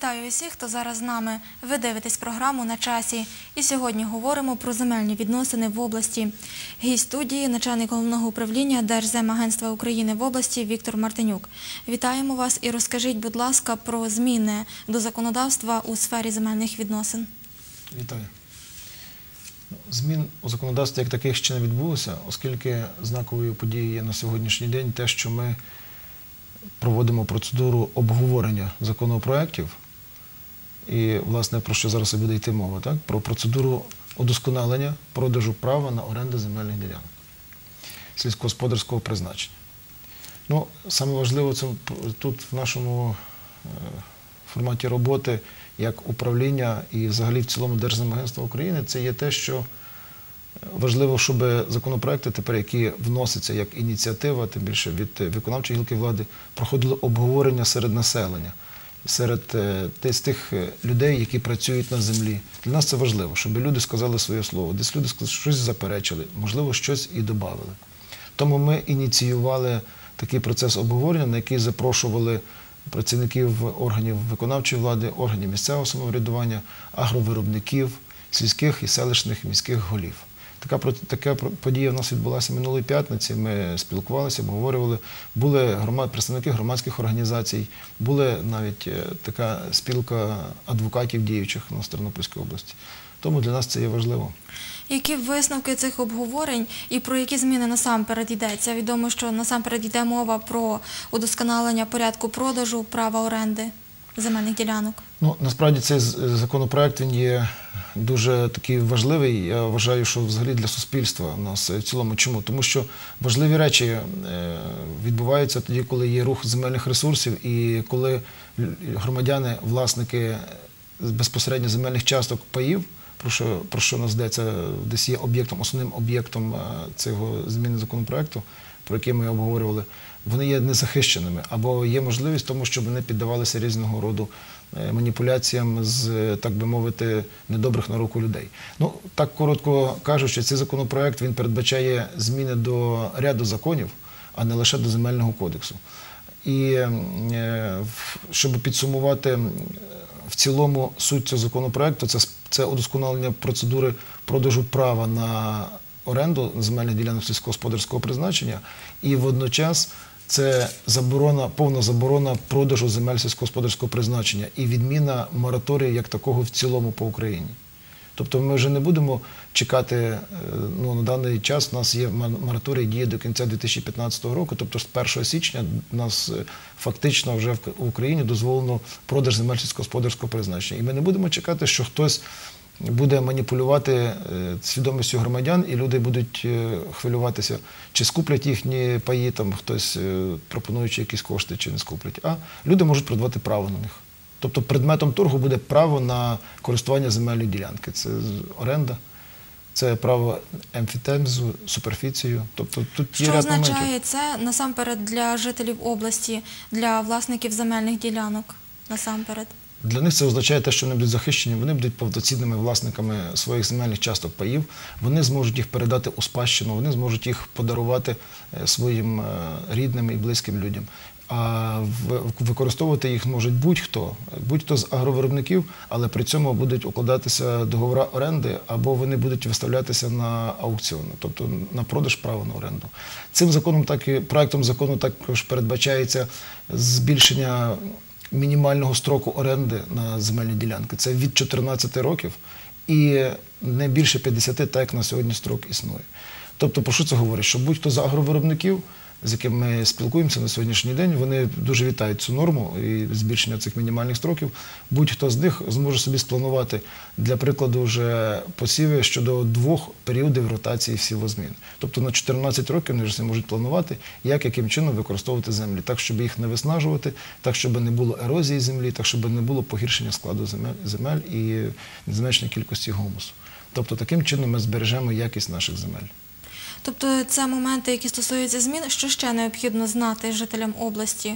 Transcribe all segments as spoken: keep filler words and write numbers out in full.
Вітаю усіх, хто зараз з нами. Ви дивитесь програму «На часі». І сьогодні говоримо про земельні відносини в області. Гість студії – начальник головного управління Держземагентства України в області Віктор Мартинюк. Вітаємо вас і розкажіть, будь ласка, про зміни до законодавства у сфері земельних відносин. Вітаю. Змін у законодавстві як таких ще не відбулося, оскільки знаковою подією є на сьогоднішній день те, що ми проводимо процедуру обговорення законопроєктів. І, власне, про що зараз і буде йти мова, так? Про процедуру удосконалення продажу права на оренду земельних ділянок сільськогосподарського призначення. Ну, саме важливо це тут в нашому форматі роботи як управління і взагалі в цілому Держземагентства України, це є те, що важливо, щоб законопроекти тепер, які вносяться як ініціатива, тим більше від виконавчої гілки влади, проходили обговорення серед населення, серед тих людей, які працюють на землі. Для нас це важливо, щоб люди сказали своє слово, десь люди щось заперечили, можливо, щось і додали. Тому ми ініціювали такий процес обговорення, на який запрошували працівників органів виконавчої влади, органів місцевого самоврядування, агровиробників, сільських і селищних міських голів. Така, така подія в нас відбулася минулої п'ятниці, ми спілкувалися, обговорювали, були громад, представники громадських організацій, була навіть така спілка адвокатів діючих у нас в Тернопільській області. Тому для нас це є важливо. Які висновки цих обговорень і про які зміни насамперед йдеться? Відомо, що насамперед йде мова про удосконалення порядку продажу права оренди земельних ділянок. Ну, насправді цей законопроект він є дуже такий важливий. Я вважаю, що взагалі для суспільства у нас в цілому. Чому? Тому що важливі речі відбуваються тоді, коли є рух земельних ресурсів і коли громадяни, власники безпосередньо земельних часток паїв, про що, про що нас йдеться, десь є об'єктом, основним об'єктом цього зміни законопроекту, про який ми обговорювали, вони є незахищеними, або є можливість тому, щоб вони піддавалися різного роду маніпуляціям з, так би мовити, недобрих на руку людей. Ну, так коротко кажучи, цей законопроект, він передбачає зміни до ряду законів, а не лише до Земельного кодексу. І щоб підсумувати в цілому суть цього законопроекту, це, це удосконалення процедури продажу права на оренду земельних ділянок сільськогосподарського призначення і водночас це заборона, повна заборона продажу земель сільськогосподарського призначення і відміна мораторію як такого в цілому по Україні. Тобто ми вже не будемо чекати, ну, на даний час у нас є мораторій, діє до кінця дві тисячі п'ятнадцятого року, тобто з першого січня у нас фактично вже в Україні дозволено продаж земель сільськогосподарського призначення. І ми не будемо чекати, що хтось буде маніпулювати свідомістю громадян, і люди будуть хвилюватися, чи скуплять їхні паї, там хтось пропонуючи якісь кошти, чи не скуплять. А люди можуть придбати право на них. Тобто предметом торгу буде право на користування земельної ділянки. Це оренда, це право емфітемзу, суперфіцію. Тобто тут є Що ряд моментів. означає це насамперед для жителів області, для власників земельних ділянок насамперед? Для них це означає те, що вони будуть захищені, вони будуть повноцінними власниками своїх земельних часток паїв, вони зможуть їх передати у спадщину, вони зможуть їх подарувати своїм рідним і близьким людям. А використовувати їх можуть будь-хто, будь-хто з агровиробників, але при цьому будуть укладатися договори оренди, або вони будуть виставлятися на аукціони, тобто на продаж права на оренду. Цим законом, так і проектом закону також передбачається збільшення мінімального строку оренди на земельні ділянки. Це від чотирнадцяти років і не більше п'ятдесяти, так як на сьогодні строк існує. Тобто, про що це говорить? Що будь-хто з агровиробників, з яким ми спілкуємося на сьогоднішній день, вони дуже вітають цю норму і збільшення цих мінімальних строків. Будь-хто з них зможе собі спланувати, для прикладу, вже посіви щодо двох періодів ротації сівозмін. Тобто на чотирнадцять років вони вже можуть планувати, як, яким чином використовувати землі, так, щоб їх не виснажувати, так, щоб не було ерозії землі, так, щоб не було погіршення складу земель, земель і незменшення кількості гумусу. Тобто таким чином ми збережемо якість наших земель. Тобто це моменти, які стосуються змін. Що ще необхідно знати жителям області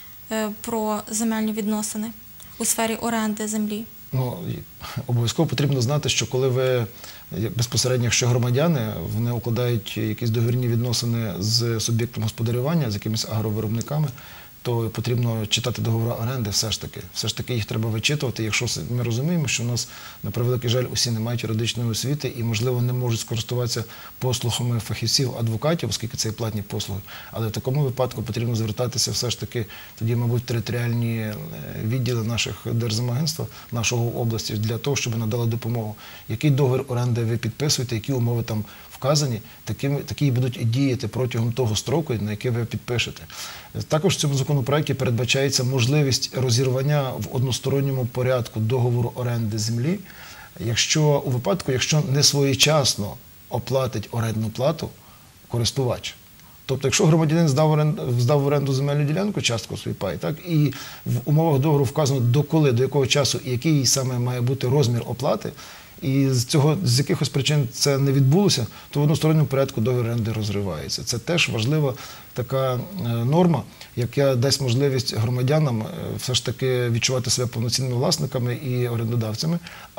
про земельні відносини у сфері оренди землі? Ну, обов'язково потрібно знати, що коли ви безпосередньо, якщо громадяни, вони укладають якісь договірні відносини з суб'єктом господарювання, з якимись агровиробниками, то потрібно читати договори оренди все ж таки. Все ж таки їх треба вичитувати, якщо ми розуміємо, що у нас, на превеликий жаль, усі не мають юридичної освіти і, можливо, не можуть скористуватися послугами фахівців, адвокатів, оскільки це є платні послуги. Але в такому випадку потрібно звертатися все ж таки, тоді, мабуть, в територіальні відділи наших Держземагентства, нашого області, для того, щоб надали допомогу. Який договір оренди ви підписуєте, які умови там вказані, такі і будуть діяти протягом того строку, на який ви підпишете. Також в цьому законопроекті передбачається можливість розірвання в односторонньому порядку договору оренди землі, якщо у випадку, якщо не своєчасно оплатить орендну плату користувач. Тобто, якщо громадянин здав, оренду, здав в оренду земельну ділянку, частку свій пай, так, і в умовах договору вказано до коли, до якого часу і який саме має бути розмір оплати, і з цього, з якихось причин це не відбулося, то в односторонньому порядку договір оренди розривається. Це теж важлива така норма, яка дасть можливість громадянам все ж таки відчувати себе повноцінними власниками і орендодавцями,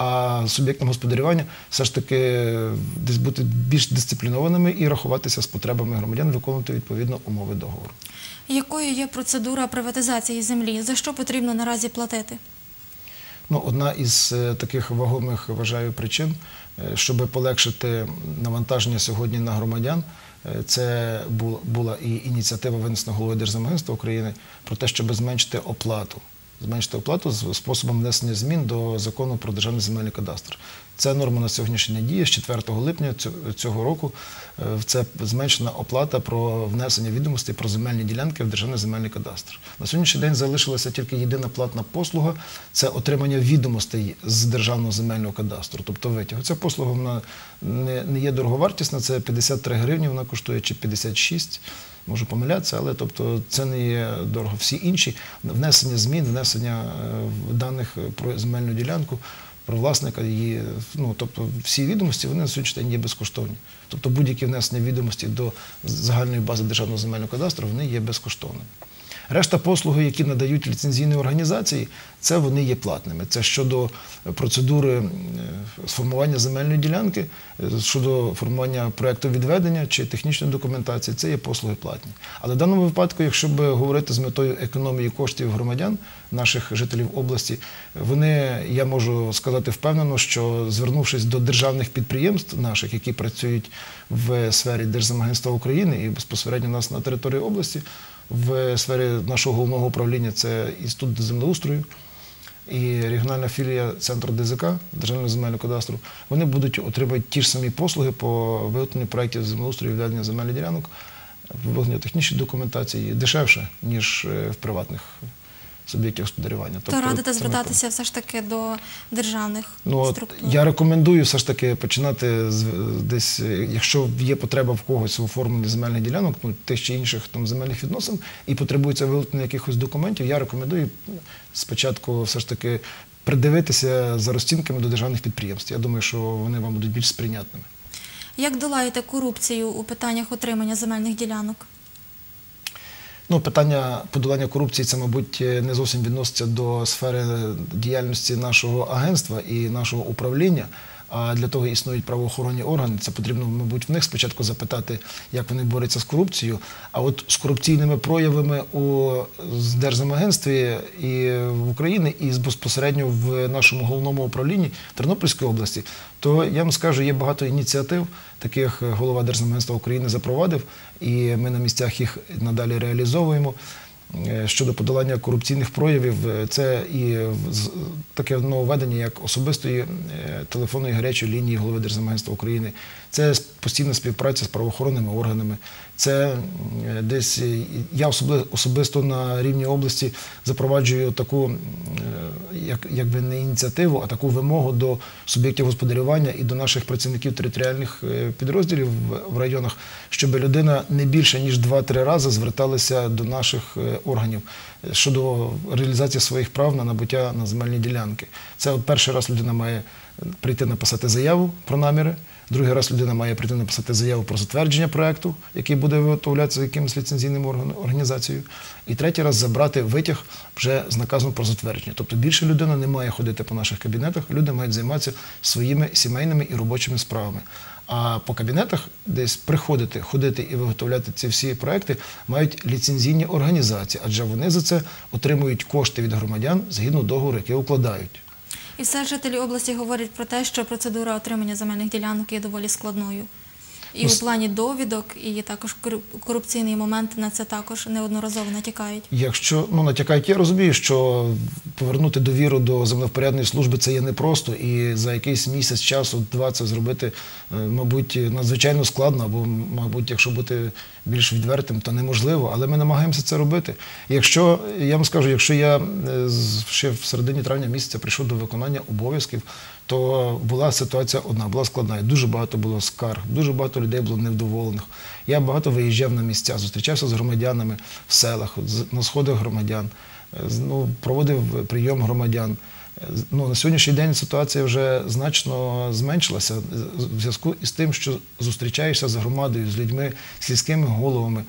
а суб'єктам господарювання все ж таки десь бути більш дисциплінованими і рахуватися з потребами громадян, виконувати відповідно умови договору. Якою є процедура приватизації землі? За що потрібно наразі платити? Ну, одна із таких вагомих, вважаю, причин, щоб полегшити навантаження сьогодні на громадян, це була і ініціатива, винесена головою Держземагентства України, про те, щоб зменшити оплату. Зменшити оплату з способом внесення змін до Закону про Державний земельний кадастр. Ця норма на сьогоднішній день діє з четвертого липня цього року. Це зменшена оплата про внесення відомостей про земельні ділянки в Державний земельний кадастр. На сьогоднішній день залишилася тільки єдина платна послуга – це отримання відомостей з Державного земельного кадастру, тобто витяг. Ця послуга вона не є дороговартісна, це п'ятдесят три гривні вона коштує, чи п'ятдесят шість. Можу помилятися, але тобто, це не є дорого. Всі інші внесення змін, внесення даних про земельну ділянку, про власника її, ну, тобто всі відомості, вони на сьогоднішній день є безкоштовні. Тобто будь-які внесення відомості до загальної бази Державного земельного кадастру, вони є безкоштовними. Решта послуги, які надають ліцензійні організації, це вони є платними. Це щодо процедури сформування земельної ділянки, щодо формування проєкту відведення чи технічної документації, це є послуги платні. Але в даному випадку, якщо б говорити з метою економії коштів громадян, наших жителів області, вони, я можу сказати впевнено, що звернувшись до державних підприємств наших, які працюють в сфері Держземагентства України і безпосередньо у нас на території області, в сфері нашого головного управління це Інститут землеустрою і регіональна філія Центру Д З К, Державного земельного кадастру, вони будуть отримати ті ж самі послуги по виготовленню проєктів землеустрою і відведення земельних ділянок, виготовлення технічної документації дешевше, ніж в приватних суб'єктів господарювання. То тобто, радите звертатися все ж таки до державних ну, структур? Я рекомендую все ж таки починати з, десь, якщо є потреба в когось в оформленні земельних ділянок, ну, тих чи інших там, земельних відносин, і потребується виготовлення якихось документів, я рекомендую спочатку все ж таки придивитися за розцінками до державних підприємств. Я думаю, що вони вам будуть більш сприйнятними. Як долаєте корупцію у питаннях отримання земельних ділянок? Ну, питання подолання корупції, це, мабуть, не зовсім відноситься до сфери діяльності нашого агентства і нашого управління, а для того існують правоохоронні органи. Це потрібно, мабуть, в них спочатку запитати, як вони борються з корупцією. А от з корупційними проявами у Держземагентстві і в Україні, і безпосередньо в нашому головному управлінні Тернопільської області, то я вам скажу, є багато ініціатив, таких голова Держземагентства України запровадив, і ми на місцях їх надалі реалізовуємо. Щодо подолання корупційних проявів, це і таке нововведення, як особистої телефонної гарячої лінії голови Держземагентства України, це постійна співпраця з правоохоронними органами, це десь, я особисто на рівні області запроваджую таку, як, якби не ініціативу, а таку вимогу до суб'єктів господарювання і до наших працівників територіальних підрозділів в районах, щоб людина не більше, ніж два-три рази зверталася до наших органів щодо реалізації своїх прав на набуття на земельні ділянки. Це от перший раз людина має прийти написати заяву про наміри, другий раз людина має прийти написати заяву про затвердження проєкту, який буде виготовлятися якимось ліцензійним органом, організацією, і третій раз забрати витяг вже з наказом про затвердження. Тобто більше людина не має ходити по наших кабінетах, люди мають займатися своїми сімейними і робочими справами. А по кабінетах десь приходити, ходити і виготовляти ці всі проекти мають ліцензійні організації, адже вони за це отримують кошти від громадян згідно договору, який укладають. І все жителі області говорять про те, що процедура отримання земельних ділянок є доволі складною. І Ну, у плані довідок, і також корупційний момент на це також неодноразово натякають. Якщо, ну, натякають, я розумію, що повернути довіру до землевпорядної служби це є непросто, і за якийсь місяць часу, два це зробити, мабуть, надзвичайно складно, або, мабуть, якщо бути більш відвертим, то неможливо, але ми намагаємося це робити. Якщо, я вам скажу, якщо я ще в середині травня місяця прийшов до виконання обов'язків, то була ситуація одна, була складна. І дуже багато було скарг, дуже багато людей було невдоволених. Я багато виїжджав на місця, зустрічався з громадянами в селах, на сходах громадян, ну, проводив прийом громадян. Ну, на сьогоднішній день ситуація вже значно зменшилася в зв'язку із тим, що зустрічаєшся з громадою, з людьми, з сільськими головами,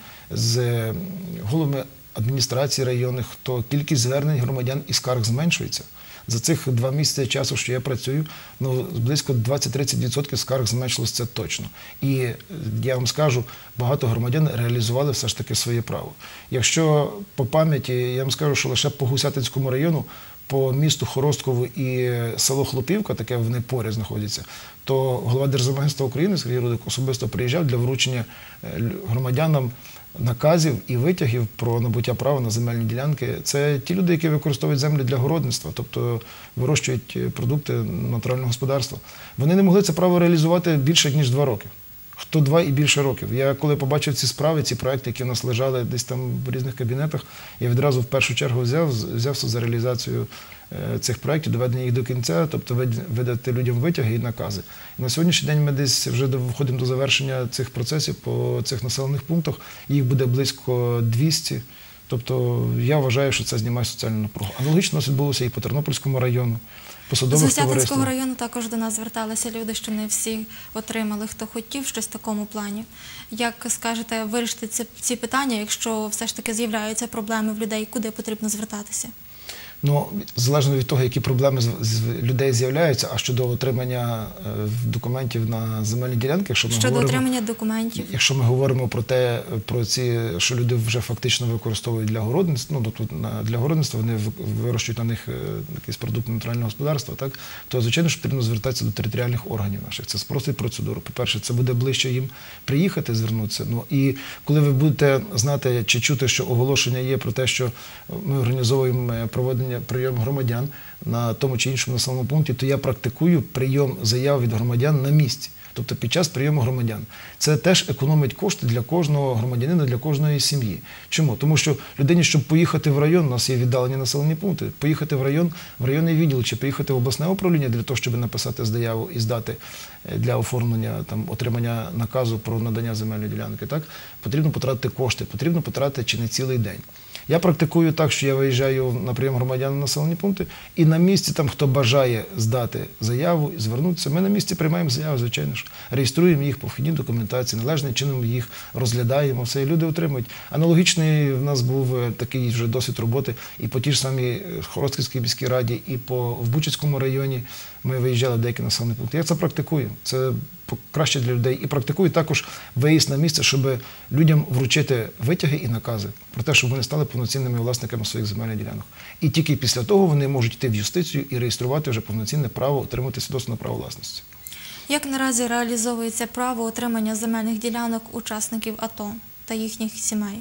з головами адміністрації районних, то кількість звернень громадян і скарг зменшується. За цих два місяці часу, що я працюю, ну, близько двадцять-тридцять відсотків скарг зменшилося, це точно. І я вам скажу, багато громадян реалізували все ж таки своє право. Якщо по пам'яті, я вам скажу, що лише по Гусятинському району, по місту Хоросткову і село Хлопівка, таке вони поряд знаходяться, то голова Держземагентства України Сергій Рудик особисто приїжджав для вручення громадянам наказів і витягів про набуття права на земельні ділянки. Це ті люди, які використовують землю для городництва, тобто вирощують продукти натурального господарства. Вони не могли це право реалізувати більше, ніж два роки. Хто два і більше років. Я коли побачив ці справи, ці проекти, які в нас лежали десь там в різних кабінетах, я відразу в першу чергу взяв, взявся за реалізацію цих проєктів, доведення їх до кінця, тобто видати людям витяги і накази. І на сьогоднішній день ми десь вже виходимо до завершення цих процесів по цих населених пунктах. Їх буде близько двісті. Тобто я вважаю, що це знімає соціальну напругу. Аналогічно відбулося і по Тернопільському району. З Гусятинського району також до нас зверталися люди, що не всі отримали, хто хотів щось в такому плані. Як скажете, вирішити ці, ці питання, якщо все ж таки з'являються проблеми в людей, куди потрібно звертатися? Ну, залежно від того, які проблеми з людей з'являються, а щодо отримання документів на земельні ділянки, якщо ми щодо говоримо, отримання документів, якщо ми говоримо про те, про ці, що люди вже фактично використовують для городництва, ну, тобто для городництва, вони вирощують на них якісь продукти натурального господарства, так, то, звичайно, що потрібно звертатися до територіальних органів наших. Це спростить процедуру. По-перше, це буде ближче їм приїхати, звернутися. Ну, і коли ви будете знати чи чути, що оголошення є про те, що ми організовуємо проведення прийом громадян на тому чи іншому населеному пункті, то я практикую прийом заяв від громадян на місці, тобто під час прийому громадян. Це теж економить кошти для кожного громадянина, для кожної сім'ї. Чому? Тому що людині, щоб поїхати в район, у нас є віддалені населені пункти, поїхати в район, в районний відділ, чи поїхати в обласне управління для того, щоб написати заяву і здати для оформлення, там, отримання наказу про надання земельної ділянки, так, потрібно потратити кошти, потрібно потратити чи не цілий день. Я практикую так, що я виїжджаю на прийом громадян на населені пункти, і на місці, там, хто бажає здати заяву і звернутися, ми на місці приймаємо заяву, звичайно ж, реєструємо їх по вхідній документації, належним чином їх розглядаємо, все, і люди отримують. Аналогічний в нас був такий вже досвід роботи і по тій ж самій Хоростківській міській раді, і по в Бучацькому районі ми виїжджали в деякі населені пункти. Я це практикую, це краще для людей. І практикую також виїзд на місце, щоб людям вручити витяги і накази про те, щоб вони стали повноцінними власниками своїх земельних ділянок. І тільки після того вони можуть йти в юстицію і реєструвати вже повноцінне право отримати свідоцтво на право власності. Як наразі реалізовується право отримання земельних ділянок учасників АТО та їхніх сімей?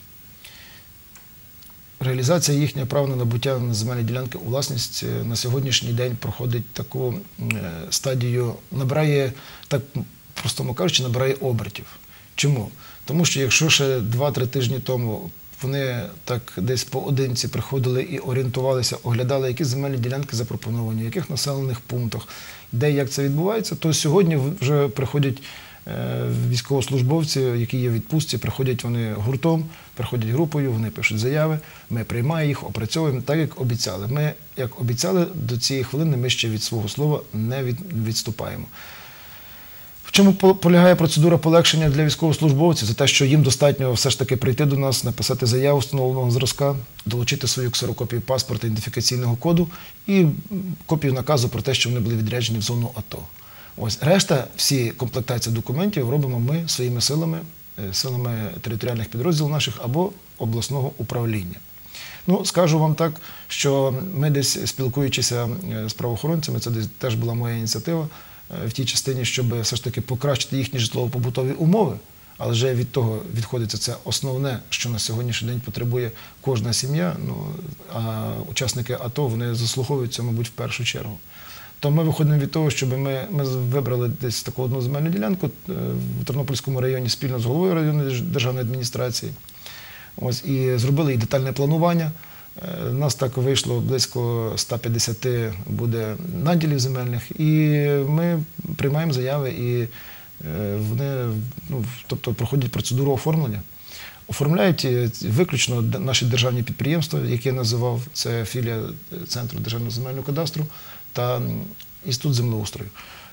Реалізація їхнього права на набуття на земельні ділянки у власність на сьогоднішній день проходить таку стадію, набирає, так простому кажучи, набирає обертів. Чому? Тому що якщо ще два-три тижні тому вони так десь поодинці приходили і орієнтувалися, оглядали, які земельні ділянки запропоновані, в яких населених пунктах, де і як це відбувається, то сьогодні вже приходять військовослужбовці, які є в відпустці, приходять вони гуртом, приходять групою, вони пишуть заяви, ми приймаємо їх, опрацьовуємо так, як обіцяли. Ми, як обіцяли, до цієї хвилини ми ще від свого слова не відступаємо. В чому полягає процедура полегшення для військовослужбовців? За те, що їм достатньо все ж таки прийти до нас, написати заяву встановленого зразка, долучити свою ксерокопію паспорта, ідентифікаційного коду і копію наказу про те, що вони були відряджені в зону АТО. Ось решта, всі комплектації документів робимо ми своїми силами, силами територіальних підрозділів наших або обласного управління. Ну, скажу вам так, що ми десь, спілкуючися з правоохоронцями, це десь теж була моя ініціатива, в тій частині, щоб все ж таки покращити їхні житлово-побутові умови, але вже від того відходиться це основне, що на сьогоднішній день потребує кожна сім'я, ну, а учасники АТО, вони заслуговують це, мабуть, в першу чергу. То ми виходимо від того, щоб ми, ми вибрали десь таку одну земельну ділянку в Тернопільському районі спільно з головою районної державної адміністрації. Ось, і зробили і детальне планування. У нас так вийшло близько ста п'ятдесяти буде наділів земельних, і ми приймаємо заяви, і вони, ну, тобто, проходять процедуру оформлення. Оформляють виключно наші державні підприємства, які я називав, це філія Центру державного земельного кадастру та Інститут землеустрою.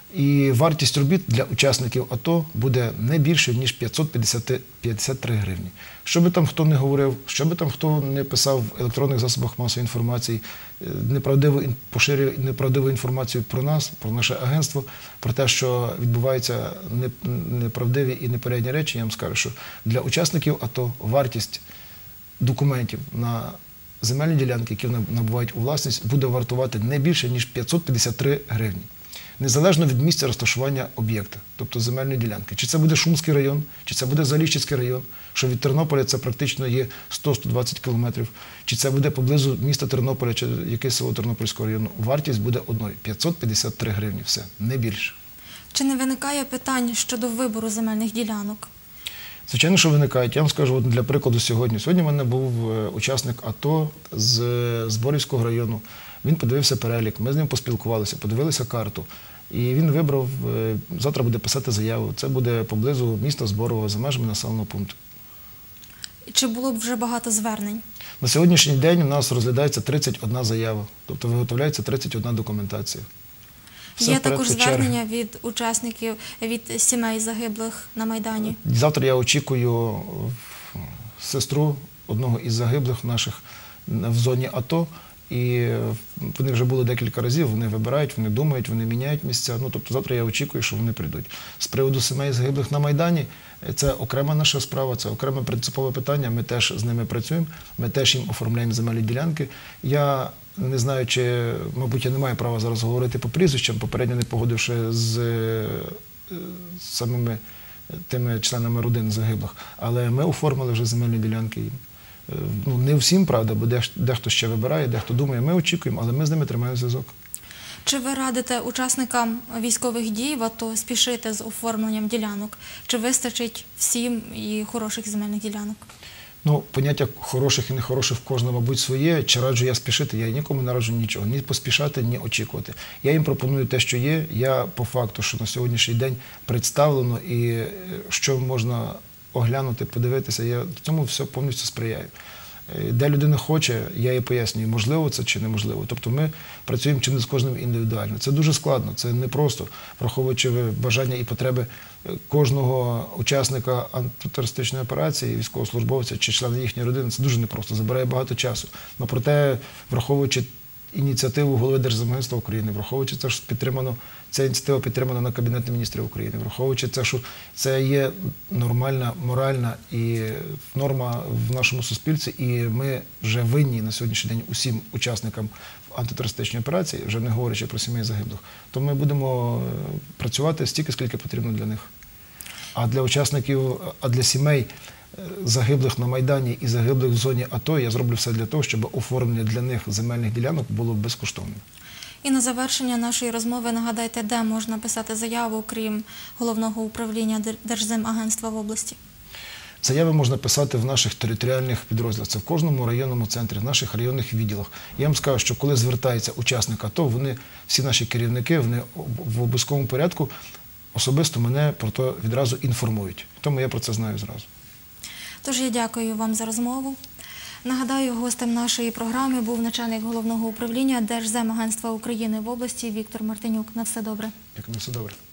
І вартість робіт для учасників АТО буде не більше, ніж п'ятсот п'ятдесят три гривні. Що би там хто не говорив, що би там хто не писав в електронних засобах масової інформації, неправдиву, поширює неправдиву інформацію про нас, про наше агентство, про те, що відбуваються неправдиві і непорядні речі, я вам скажу, що для учасників АТО вартість документів на земельні ділянки, які набувають у власність, буде вартувати не більше, ніж п'ятсот п'ятдесят три гривні. Незалежно від місця розташування об'єкта, тобто земельної ділянки. Чи це буде Шумський район, чи це буде Заліщицький район, що від Тернополя це практично є сто - сто двадцять кілометрів, чи це буде поблизу міста Тернополя, чи якесь село Тернопільського району. Вартість буде одною – п'ятсот п'ятдесят три гривні, все, не більше. Чи не виникає питань щодо вибору земельних ділянок? Звичайно, що виникають. Я вам скажу, от для прикладу сьогодні. Сьогодні в мене був учасник АТО з Зборівського району. Він подивився перелік, ми з ним поспілкувалися, подивилися карту. І він вибрав, завтра буде писати заяву. Це буде поблизу міста Зборова, за межами населеного пункту. Чи було б вже багато звернень? На сьогоднішній день у нас розглядається тридцять одна заява, тобто виготовляється тридцять одна документація. Є також звернення від учасників, від сімей загиблих на Майдані? Завтра я очікую сестру одного із загиблих наших в зоні АТО. І вони вже були декілька разів, вони вибирають, вони думають, вони міняють місця. Ну, тобто завтра я очікую, що вони прийдуть. З приводу сімей загиблих на Майдані, це окрема наша справа, це окреме принципове питання, ми теж з ними працюємо, ми теж їм оформляємо земельні ділянки. Я не знаю, чи, мабуть, я не маю права зараз говорити по прізвищам, попередньо не погодивши з самими тими членами родин загиблих, але ми оформили вже земельні ділянки їм. Ну, не всім, правда, бо дехто ще вибирає, дехто думає, ми очікуємо, але ми з ними тримаємо зв'язок. Чи ви радите учасникам військових дій в АТО спішити з оформленням ділянок? Чи вистачить всім і хороших земельних ділянок? Ну, поняття хороших і нехороших в кожного, мабуть, своє. Чи раджу я спішити? Я нікому не раджу нічого. Ні поспішати, ні очікувати. Я їм пропоную те, що є. Я по факту, що на сьогоднішній день представлено і що можна оглянути, подивитися, я цьому все повністю сприяю. Де людина хоче, я їй пояснюю, можливо це чи неможливо. Тобто ми працюємо чи не з кожним індивідуально. Це дуже складно, це непросто, враховуючи бажання і потреби кожного учасника антитерористичної операції, військовослужбовця чи члена їхньої родини. Це дуже непросто, забирає багато часу. Але проте, враховуючи ініціативу голови Держземагентства України, враховуючи те, що підтримано, ця ініціатива підтримана на Кабінеті міністрів України, враховуючи те, що це є нормальна, моральна і норма в нашому суспільстві, і ми вже винні на сьогоднішній день усім учасникам антитерористичної операції, вже не говорячи про сімей загиблих, то ми будемо працювати стільки, скільки потрібно для них. А для учасників, а для сімей загиблих на Майдані і загиблих в зоні АТО, я зроблю все для того, щоб оформлення для них земельних ділянок було безкоштовним. І на завершення нашої розмови нагадайте, де можна писати заяву, крім Головного управління Держземагентства в області? Заяви можна писати в наших територіальних підрозділах, це в кожному районному центрі, в наших районних відділах. Я вам скажу, що коли звертається учасник АТО, вони, всі наші керівники, вони в обов'язковому порядку особисто мене про те відразу інформують. Тому я про це знаю зразу. Тож я дякую вам за розмову. Нагадаю, гостем нашої програми був начальник головного управління Держземагентства України в області Віктор Мартинюк. На все добре. Дякую, все добре.